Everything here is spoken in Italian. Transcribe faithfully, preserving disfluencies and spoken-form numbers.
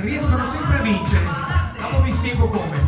riescono sempre a vincere. Dopo vi spiego come.